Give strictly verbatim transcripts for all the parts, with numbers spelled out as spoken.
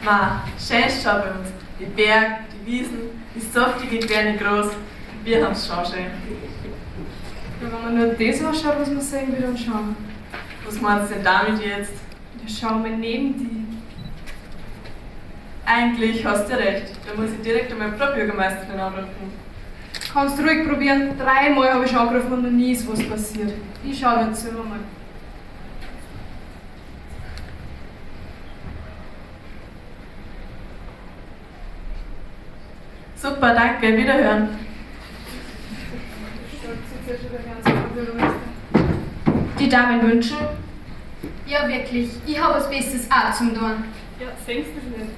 Ma, schön ist schon bei uns. Die Berge, die Wiesen, die saftige Querne groß. Wir haben es schon schön. Ja, wenn man nur das anschaut, was man sehen will, dann schauen. Was meinst du denn damit jetzt? Ja, schau mal neben die. Eigentlich hast du recht. Da muss ich direkt einmal Frau Bürgermeisterin anrufen. Kannst du ruhig probieren. Dreimal habe ich schon angerufen und noch nie ist was passiert. Ich schaue jetzt selber mal. Super, danke. Wiederhören. Die Damen wünschen? Ja, wirklich. Ich habe was Besseres auch zum tun. Ja, singst du es nicht?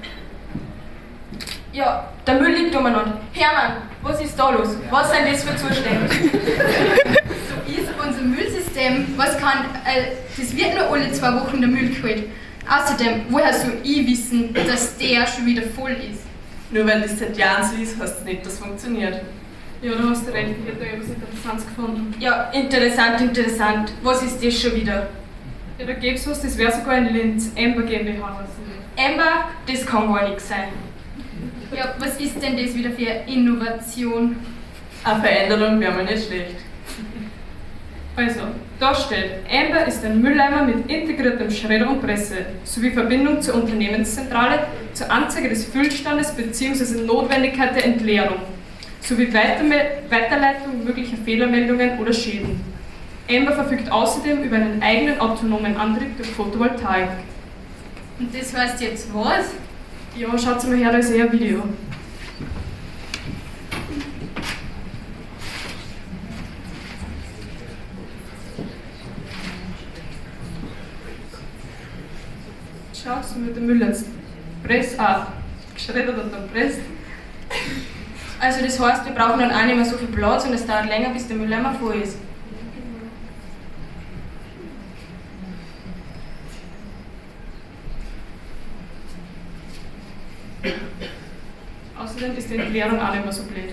Ja, der Müll liegt umeinander. Hermann, was ist da los? Was sind das für Zustände? So ist unser Müllsystem. Was kann, äh, das wird nur alle zwei Wochen der Müll geholt. Außerdem, woher soll ich wissen, dass der schon wieder voll ist? Nur weil das seit Jahren so ist, heißt es nicht, dass es funktioniert. Ja, da hast du recht. Ich hätte da etwas Interessantes gefunden. Ja, interessant, interessant. Was ist das schon wieder? Ja, da gäbe es was, das wäre sogar in Linz. Amber GmbH heißt das. Amber, das kann gar nichts sein. Ja, was ist denn das wieder für Innovation? Eine Veränderung wäre mir nicht schlecht. Also, da steht, Amber ist ein Mülleimer mit integriertem Schredder und Presse sowie Verbindung zur Unternehmenszentrale, zur Anzeige des Füllstandes bzw. Notwendigkeit der Entleerung sowie Weiterleitung möglicher Fehlermeldungen oder Schäden. Amber verfügt außerdem über einen eigenen autonomen Antrieb durch Photovoltaik. Und das heißt jetzt was? Ja, schaut mal her, da ist eher ein Video. Schaut mit dem Müll jetzt. Press ab. Geschreddert und dann presst. Also das heißt, wir brauchen dann auch nicht mehr so viel Platz und es dauert länger, bis der Mülleimer voll ist. Außerdem ist die Entleerung auch nicht mehr so blöd.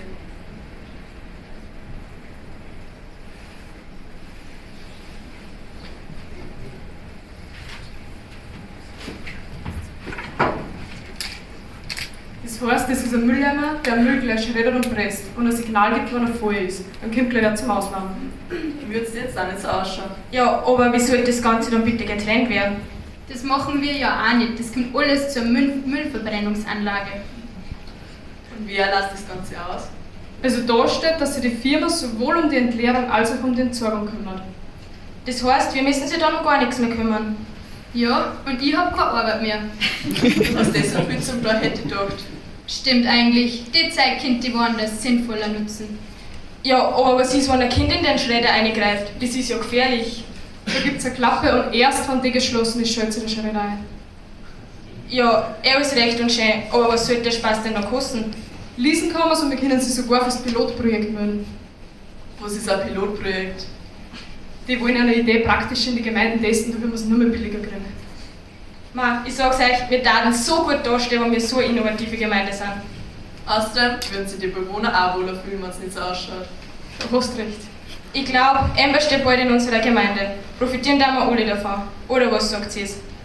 Das heißt, das ist ein Mülleimer, der Müll gleich schreddert und presst und ein Signal gibt, wenn er voll ist. Dann kommt gleich wer zum Auslaufen. Würde es jetzt auch nicht so ausschauen. Ja, aber wie soll das Ganze dann bitte getrennt werden? Das machen wir ja auch nicht. Das kommt alles zur Müll Müllverbrennungsanlage. Und wer lässt das Ganze aus? Also da steht, dass sich die Firma sowohl um die Entleerung als auch um die Entsorgung kümmert. Das heißt, wir müssen sich da noch gar nichts mehr kümmern. Ja, und ich habe keine Arbeit mehr. Was das so viel zum Tag hätte ich gedacht. Stimmt eigentlich. Die Zeit könnt ihr woanders sinnvoller nutzen. Ja, aber was ist, wenn ein Kind in den Schredder eingreift? Das ist ja gefährlich. Da gibt es eine Klappe und erst wenn die geschlossen ist, schaltet sich der Schredder ein. Ja, er ist recht und schön, aber was soll der Spaß denn noch kosten? Leasen kann man es und wir können sie sogar fürs Pilotprojekt melden. Was ist ein Pilotprojekt? Die wollen eine Idee praktisch in die Gemeinden testen, da wir es nur mehr billiger kriegen. Ma, ich sag's euch, wir taten so gut dastehen, wenn wir so eine innovative Gemeinde sind. Außerdem würden sich die Bewohner auch wohler fühlen, wenn es nicht so ausschaut. Du hast recht. Ich glaube, Amber steht bald in unserer Gemeinde. Profitieren da wir alle davon. Oder was sagt sie es?